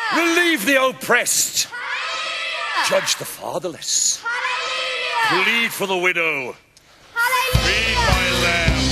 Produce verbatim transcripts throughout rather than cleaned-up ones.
Relieve the oppressed. Judge the fatherless. Plead for the widow. Feed my lambs.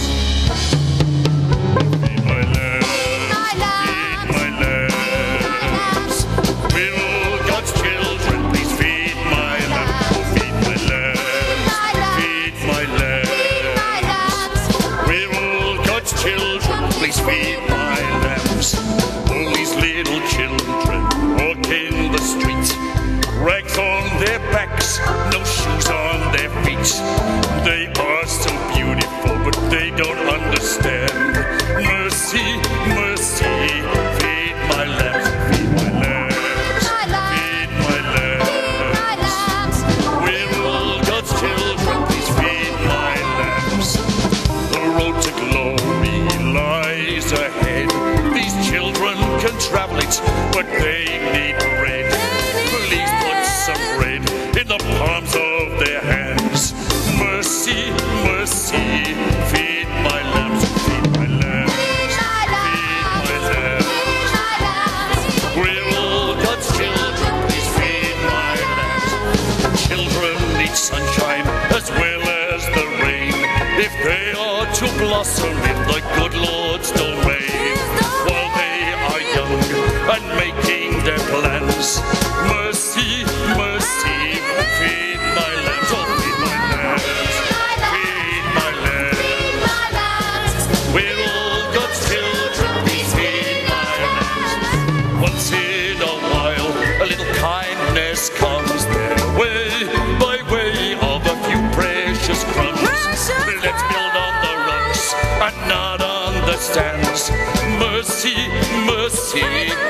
Feed my lambs. Feed my lambs. We're all God's children. Please feed my lambs. Oh, feed my lambs. Feed my lambs. We're all God's children. Please feed my lambs. All these little children walking the street, rags on their backs, no shoes on their feet. They are so beautiful, but they don't understand. Mercy, mercy, feed my lambs, feed my lambs, feed my lambs. We're all God's children, please feed my lambs. The road to glory lies ahead. These children can travel it, but they need bread. Please put some bread in the palms of their hands. Mercy, mercy, feed my lambs, feed my lambs, feed my lambs. We're all God's children, please feed my lambs. Children need sunshine as well as the rain, if they are to blossom in the good Lord's domain. While they are young and making their plans, mercy, mercy, feed my lambs, oh feed my lambs, feed my lambs. We're all God's children, please feed my lambs. Once in a while, a little kindness comes their way, by way of a few precious crumbs. Let's build on the rocks and not on the sands. Mercy, mercy,